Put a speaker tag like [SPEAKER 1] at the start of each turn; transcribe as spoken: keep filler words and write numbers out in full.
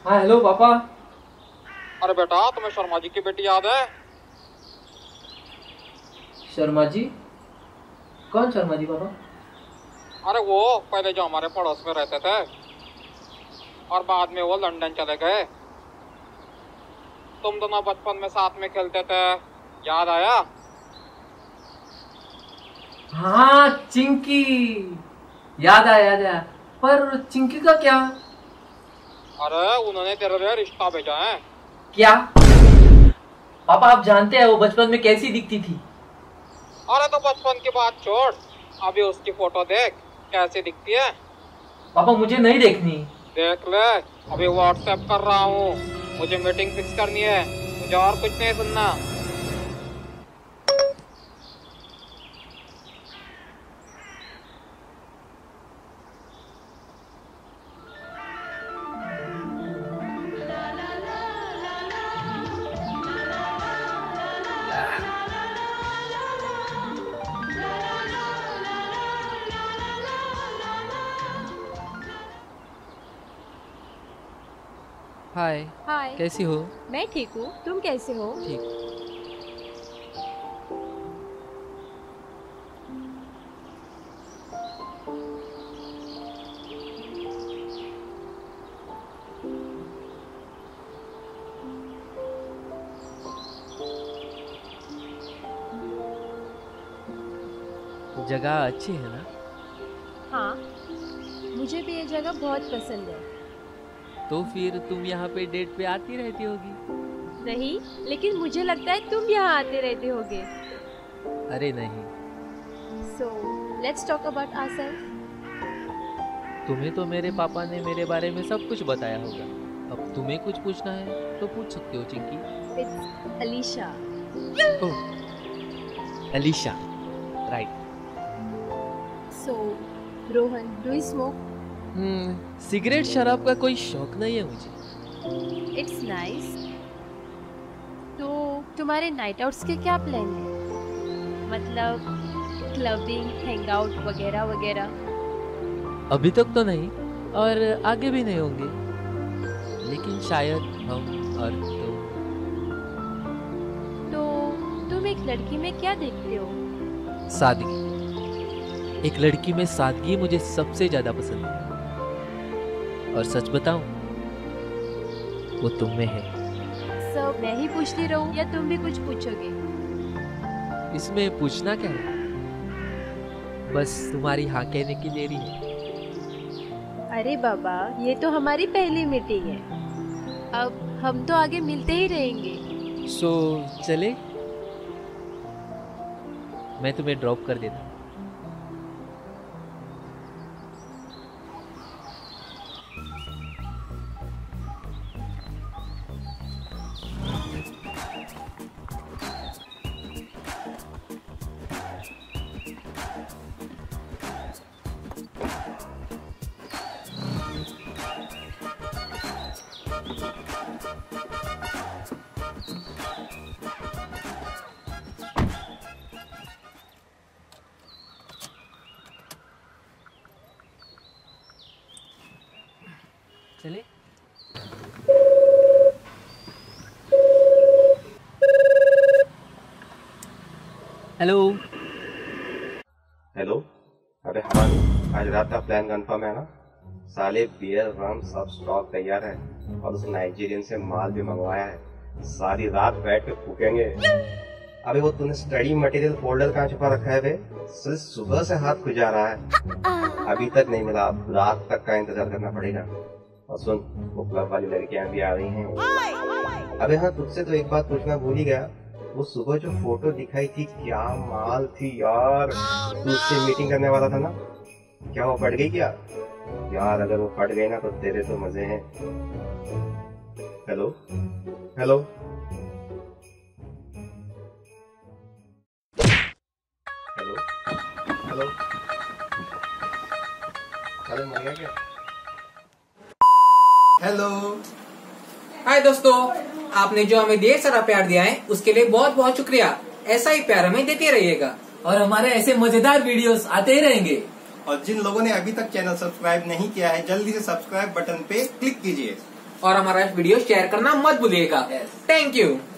[SPEAKER 1] हाँ हेलो पापा।
[SPEAKER 2] अरे बेटा, तुम्हें शर्मा जी की बेटी याद है?
[SPEAKER 1] शर्मा जी? कौन शर्मा जी पापा?
[SPEAKER 2] अरे वो पहले जो हमारे पड़ोस में रहते थे और बाद में वो लंदन चले गए। तुम दोनों बचपन में साथ में खेलते थे, याद आया?
[SPEAKER 1] हाँ चिंकी, याद आया याद आया। पर चिंकी का क्या?
[SPEAKER 2] अरे उन्होंने तेरे लिए रिश्ता भेजा है।
[SPEAKER 1] क्या? पापा आप जानते हैं वो बचपन में कैसी दिखती थी?
[SPEAKER 2] अरे तो बचपन की बात छोड़, अभी उसकी फोटो देख कैसी दिखती है।
[SPEAKER 1] पापा मुझे नहीं देखनी।
[SPEAKER 2] देख ले, अभी व्हाट्सएप कर रहा हूँ, मुझे मीटिंग फिक्स करनी है, मुझे और कुछ नहीं सुनना।
[SPEAKER 3] हाय।
[SPEAKER 4] हाय।
[SPEAKER 3] कैसी हो?
[SPEAKER 4] मैं ठीक हूँ, तुम कैसे हो?
[SPEAKER 3] ठीक। जगह अच्छी है ना?
[SPEAKER 4] हाँ, मुझे भी ये जगह बहुत पसंद है।
[SPEAKER 3] तो फिर तुम यहाँ पे डेट पे आती रहती होगी?
[SPEAKER 4] नहीं, लेकिन मुझे लगता है तुम यहाँ आते रहते होगे।
[SPEAKER 3] अरे नहीं।
[SPEAKER 4] So let's talk about ourself.
[SPEAKER 3] तुम्हें तो मेरे पापा ने मेरे बारे में सब कुछ बताया होगा। अब तुम्हें कुछ पूछना है तो पूछ सकते हो Chinky.
[SPEAKER 4] It's Alisha.
[SPEAKER 3] Oh, Alisha, right.
[SPEAKER 4] So Rohan, do you smoke?
[SPEAKER 3] Hmm cigarette शराब का कोई शौक नहीं है मुझे।
[SPEAKER 4] It's nice. तो तुम्हारे नाइट आउट्स के क्या प्लान है? मतलब क्लबिंग, हैंगआउट वगैरह वगैरह?
[SPEAKER 3] अभी तक तो नहीं और आगे भी नहीं होंगे, लेकिन शायद हम और तुम।
[SPEAKER 4] तो तुम एक लड़की में क्या देखते हो?
[SPEAKER 3] सादगी। एक लड़की में सादगी मुझे सबसे ज्यादा पसंद है, और सच बताऊं वो तुम में है।
[SPEAKER 4] सब मैं ही पूछती रहूं या तुम भी कुछ पूछोगे?
[SPEAKER 3] इसमें पूछना क्या है, बस तुम्हारी हाँ कहने की देरी है।
[SPEAKER 4] अरे बाबा, ये तो हमारी पहली मीटिंग है, अब हम तो आगे मिलते ही रहेंगे।
[SPEAKER 3] सो चले, मैं तुम्हें ड्रॉप कर देता हूँ। चले। हेलो।
[SPEAKER 5] हेलो। अरे हाँ, आज रात का प्लान कंफर्म है ना? साले बियर रम सब स्टॉक तैयार है और उस नाइजीरियन से माल भी मंगवाया है। सारी रात बैठ के फूकेंगे। अबे वो तूने स्टडी मटेरियल फोल्डर कहाँ छुपा रखा है बे? सिर्फ सुबह से हाथ खुजा रहा है, अभी तक नहीं मिला। रात तक का इंतजार करना पड़ेगा। और सुन, वो क्लब वाली लड़कियां भी आ रही हैं। अबे हाँ, तुझसे तो एक बात पूछना भूल ही गया। वो सुबह जो फोटो दिखाई थी, क्या माल थी यार। तू उससे मीटिंग करने वाला था ना, क्या वो फट गई क्या? यार अगर वो फट गई ना तो तेरे तो मजे हैं। Hello hello hello hello. अरे मर गया क्या?
[SPEAKER 6] हेलो।
[SPEAKER 1] हाय दोस्तों, आपने जो हमें ढेर सारा प्यार दिया है उसके लिए बहुत बहुत शुक्रिया। ऐसा ही प्यार हमें देते रहिएगा और हमारे ऐसे मजेदार वीडियोस आते ही रहेंगे।
[SPEAKER 6] और जिन लोगों ने अभी तक चैनल सब्सक्राइब नहीं किया है, जल्दी से सब्सक्राइब बटन पे क्लिक कीजिए।
[SPEAKER 1] और हमारा वीडियो शेयर करना मत भूलिएगा। Thank you.